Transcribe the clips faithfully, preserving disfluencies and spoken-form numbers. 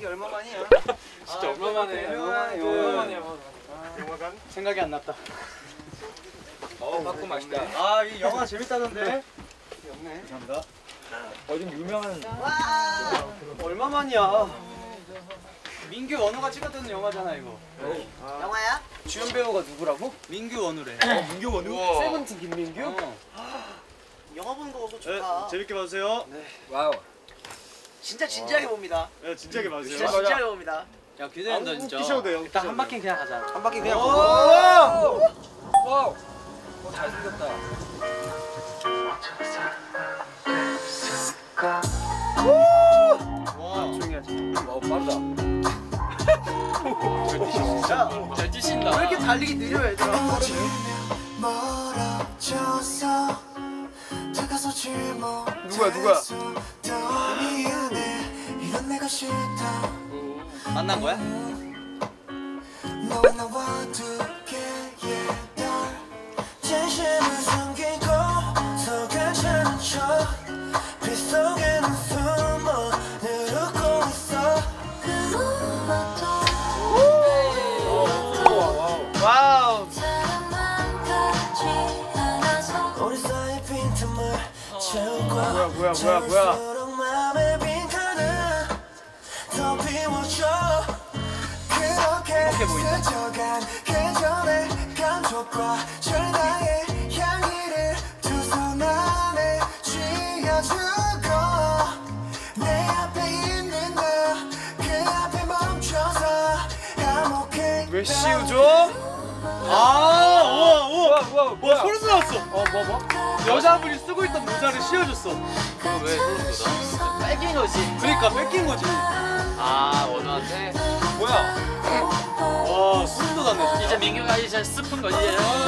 이게 얼마만이야? 진짜 얼마만에 얼마만이야. 영화관? 생각이 안 났다. 어, 팝콘 맛있다. 아, 이 영화 재밌다던데? 없네. 감사합니다. 어딘 유명한. 얼마만이야? 민규 원우가 찍었던 영화잖아 이거. 아. 영화야? 주연 배우가 누구라고? 민규 원우래. 어, 민규 원우? 세븐틴 김민규? 어. 영화 보는 거 좋다. 네, 재밌게 봐주세요. 네. 와우. 진짜 진지하게 봅니다. 네, 진지하게 봐주세요. 진짜 진지하게 봅니다. 야 기대된다 진짜. 웃기셔도 돼요. 일단 한 바퀴 그냥 가자. 한 바퀴 그냥. 와우. 와우. 어, 잘생겼다. 와, 조용히 하자. 어, 빠르다. 진짜. 잘 뛰신다. 왜 이렇게 달리기 느려 얘들아? 누구야, 누구야? 만난 거야? 와우. 뭐야, 뭐야, 뭐야, 뭐야. 행복해 보인다. 왜 씌우죠? 아, 우와, 우와. 우와, 와, 뭐야? 소름 돋았어. 어 뭐 뭐? 여자분이 쓰고 있던 모자를 씌워줬어. 그거 왜 소름 돋아? 뺏긴 거지. 그러니까 뺏긴 거지. 아 원우한테. 뭐야? 와, 소름 돋았네. 진짜. 이제 민규가 이제 스푼 거지.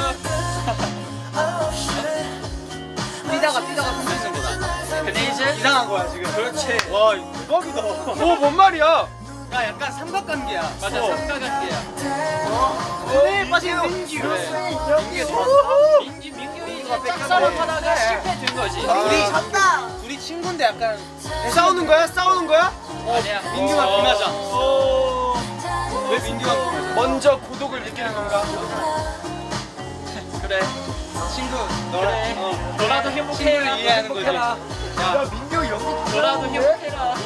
뛰다가 뛰다가 숨기는 거다. 근데 이제 이상한 거야 지금. 그렇지. 와, 이거 대박이다. 오, 뭔 말이야? 야 약간 삼각관계야. 맞아 어. 삼각관계야. 네, 빠진 민규. 그래. 민규 좋았어. 민규 민규가 짝사랑하다가 실패된 거지. 아, 우리 우리 졌다. 둘이 친구인데 약간 싸우는 거야? 싸우는 거야? 아니야. 민규가 어. 비맞아. 왜 민규가 비맞아? 먼저 고독을 느끼는 건가? 그래. 친구 너라- 그래. 어. 너라도 행복해라. 이해하는 거지. 행복해라. 야, 민규 연기 너라도 행복해라.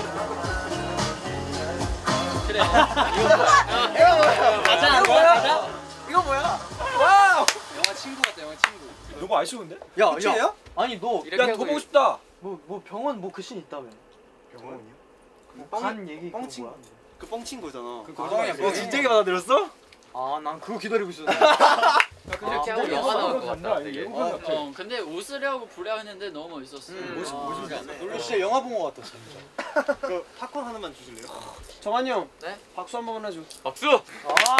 그래. 이거 뭐야? 가자. 이거 뭐야? 가자. 이거 뭐야? 와우! 영화 친구 같다. 영화 친구. 너무 아쉬운데? 야, 끝이에요? 야. 아니 너 야, 더 보고 싶다. 뭐, 뭐 병원 뭐 그 씬 있다며. 병원이요? 간 얘기 뻥 그거 친구. 뭐야? 그 뻥친 거잖아. 그 거짓말이야. 어, 진짜게 받아들였어? 아, 난 그거 기다리고 있었네. 이렇게 아, 하고 근데 영화 나올 영화관 것 간다, 같다 이게 되게. 영화관 어, 같아. 어, 근데 웃으려고 부려 했는데 너무 멋있었어. 음, 멋있- 아, 멋있었네. 놀러 진짜 영화 본 거 같다 진짜. 그 팝콘 하나만 주실래요? 정한이 형. 네? 박수 한 번만 해줘. 박수! 아.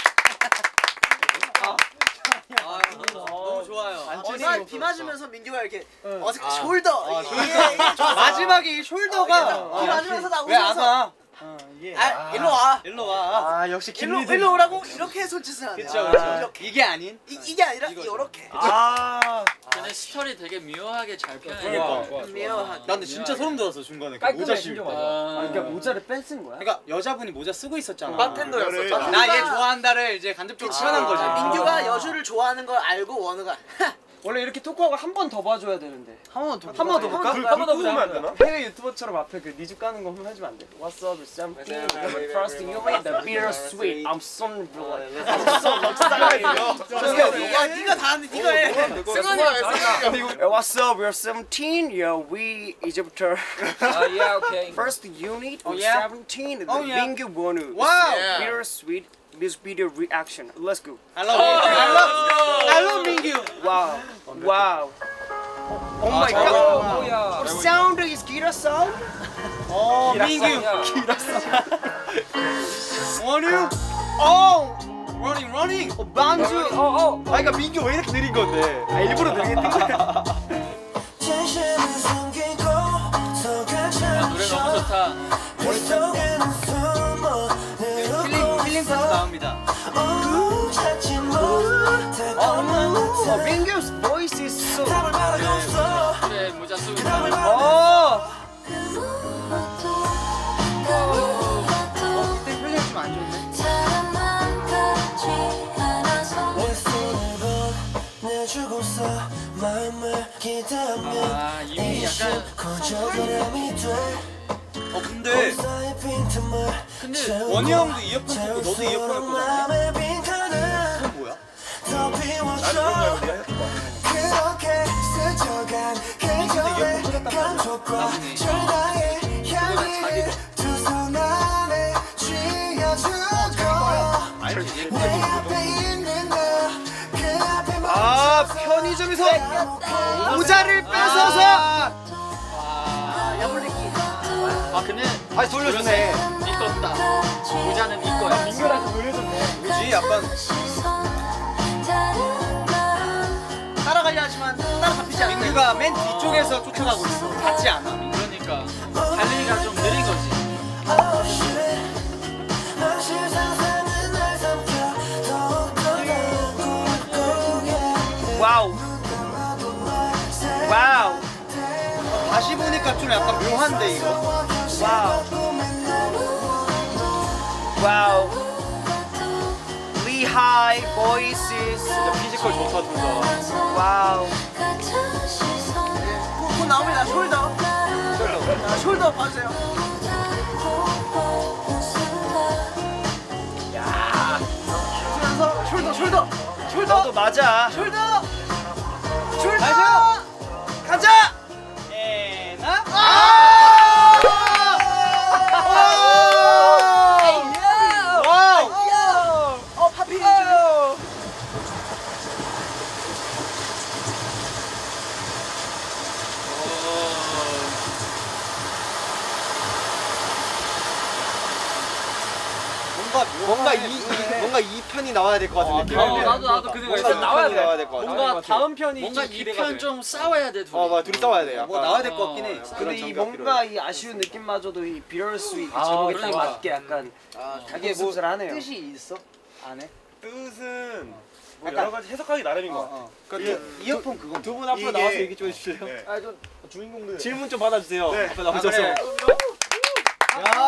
아, 너무 좋아요. 안 어, 찔리는 나 거 비 맞으면서 민규가 이렇게 응. 어색해 아. 숄더. 아, 이게 이게 좋았어. 마지막에 이 숄더가 어, 비 맞으면서 나 왜 안 웃으면서. 와? 어, 이게 아, 일로 와. 일로 와. 아, 역시 일로 김리들. 일로 오라고 이렇게 손짓을 하네. 그쵸, 아, 그쵸. 이렇게. 이게 아닌? 이, 이게 아니라 이거죠. 이렇게. 아. 근데 스토리 되게 묘하게 잘 표현해. 그러니까. 좋아, 좋아, 좋아. 미워하게. 나 근데 진짜 소름 돋았어 중간에. 그 깔끔해, 모자 진짜 씌울 때. 맞아. 아, 그러니까 모자를 뺀쓴 거야? 그러니까 여자분이 모자 쓰고 있었잖아. 바텐더였었잖아. 나 얘 좋아한다를 이제 간접적으로 표현한 거지. 아, 민규가 여주를 좋아하는 걸 알고 원우가 원래 이렇게 토크하고 한 번 더 봐줘야 되는데 한 번 더 한 번 더 볼까? 한 번 더 보면 안 되나? 해외 유튜버처럼 앞에 그 니즈 까는 거 한번 해주면 안 돼? What's up, it's something, the first thing you made the beer sweet, I'm so blood, I'm so excited. 야 네가 다 하는데 네가 해. 승환이가 왜 승환이가 What's up, we're seventeen, yeah, we Egypter 아, 예, 오케이. first unit, we're yeah? seventeen, Oh, the yeah. Mingu Wonu, 와우. Yeah. beer sweet, this video reaction, let's go. I love you. I love I love 민규. Wow, wow. Oh my 아, god. 뭐야. Our sound is Gira sound? 어, 민규. 원유. 어. running running. 어, 반주. 어, 어. 아, 그러니까 민규 왜 이렇게 느린 건데? 아, 일부러 느리게 뛴 거야. 아, 노래 너무 좋다. 힐링 힐링 파트 나옵니다. Oh, Mingu's voice is so. 그래 모자 쓰고 있다. 어. 아 이미 약간 어 근데 근데 원희 형도 이어폰 꽂고 너도 이어폰을 꽂았네? 그건 뭐야? 난 그런 거 우리가 했던 거. 아 편의점에서 모자를 뺏어서 아 근데 다시 돌려주네. 이거 없다. 모자는 이거야. 민규라서 놀려줬네. 뭐지? 약간 따라가려 하지만 따라잡히지 않는. 민규가 맨 뒤쪽에서 쫓아가고 있어. 닿지 않아. 그러니까 달리기가 좀 느린 거지. 와우. 와우. 다시 보니까 좀 약간 묘한데 이거. 와우. 와우. 리하이 보이시스. 피지컬 좋다 둘 다. 와우. 곧 나옵니다. 숄더. 자, 숄더 봐주세요. 야. 그러면서 숄더, 숄더, 숄더, 너도 맞아. 숄더, 숄더. 가자. 가자. 에나. 아! 와우. 어, 파피. 뭔가 뭔가 이, 이 뭔가 이 편이 나와야 될 것 같은 느낌. 어, 나도 나도 그 생각 뭔가 있어. 나와야 돼. 나와야 될 것 같아. 뭔가 다음 편이 뭔가 좀 이 기대가 편 돼. 좀 싸워야 돼 둘이. 어, 맞아. 둘이 싸워야 돼. 뭐 나와야 될 것 같긴 해. 어. 그런 근데 이 정겹 뭔가 필요해. 이 아쉬운 느낌마저도 이 비럴스윗 아, 제목에 딱 그러니까. 맞게 약간 아, 이게 뭐 하네요. 뜻이 있어? 안에? 뜻은 뭐 약간- 여러 가지 해석하기 나름인 것 같아. 어, 어. 그 이어폰 그건 두 분 앞으로 이게- 나와서 얘기 좀 해주실래요? 네. 아, 좀 주인공들. 질문 좀 받아주세요. 네. 앞에 아, 나오셔서. 그래. 야.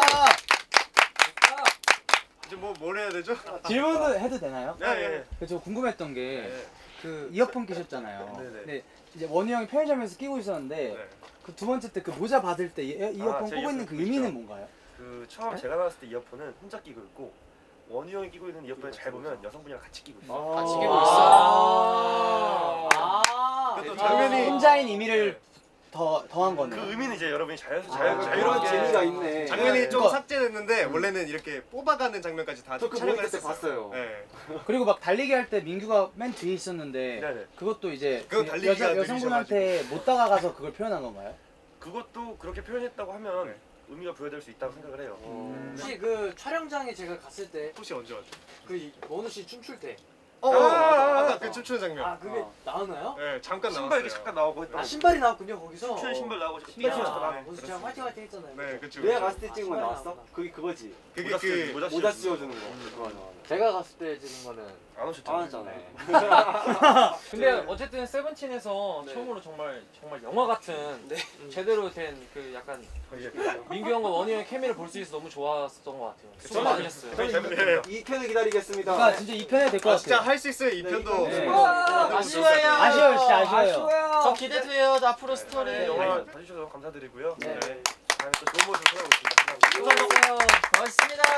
이제 뭐 뭘 해야 되죠? 질문도 해도 되나요? 네, 네. 그 저 궁금했던 게 네. 그 이어폰 끼셨잖아요. 네, 네. 근데 이제 원희 형이 편의점에서 끼고 있었는데 네. 그 두 번째 때 그 모자 받을 때 이, 이어폰 아, 제 끼고 있는 이어폰 그 있죠. 의미는 뭔가요? 그 처음 제가 나왔을 때 이어폰은 혼자 끼고 있고 원희 형이 끼고 있는 이어폰을 잘 보면 여성분이랑 같이 끼고 있어. 같이 아. 끼고 있어. 아. 또 아. 장면이- 혼자인 의미를 더 더한 거네. 그 의미는 이제 여러분이 자유 아, 자유 자유롭게 재미가 있네. 장면이 네. 좀 그러니까- 삭제됐는데 원래는 이렇게 뽑아가는 장면까지 다 저 그거 촬영을 그때 했었어요. 봤어요. 네. 그리고 막 달리기 할 때 민규가 맨 뒤에 있었는데 네네. 그것도 이제 그거 그 달리기가 여자 여성분한테 못 다가가서 그걸 표현한 건가요? 그것도 그렇게 표현했다고 하면 네. 의미가 부여될 수 있다고 생각을 해요. 혹시 그 촬영장에 제가 갔을 때 혹시 언제 왔죠? 그 원우 씨 춤출 때 어, 아, 아까 그 춤추는 장면. 아 그게 나왔나요? 네, 잠깐 신발 나왔어요. 이렇게 잠깐 나오고 했던 아 거. 신발이 나왔군요 거기서. 춤추는 신발 나오고 신발 신발 신발 신고 아, 나오고. 원수 씨랑 화이팅 화이팅 했잖아요. 네, 그쵸. 내가 갔을 때 찍은 거 아, 나왔어? 나왔나? 그게 그거지. 그게 모자 그 모자 모자 씌워주는 씌워주는 거. 그거 나와. 제가 갔을 때 찍은 거는 안 오셨잖아요. 하잖아요. 근데 어쨌든 세븐틴에서 처음으로 정말 정말 영화 같은 제대로 된 그 약간 민규 형과 원희 형의 케미를 볼 수 있어서 너무 좋았던 것 같아요. 수고 많으셨어요. 저희 잘 부탁드려요. 이 편을 기다리겠습니다. 아 진짜 이 편에 될 것 아, 진짜 같아요. 할 수 있어요. 이 편도. 네. 아쉬워요. 아쉬워요, 진짜 아쉬워요. 저 기대돼요. 앞으로 스토리. 네, 영화 봐주셔서 감사드리고요. 네. 네. 다음에 또 좋은 모습 찾아오겠습니다. 감사합니다. 고맙습니다.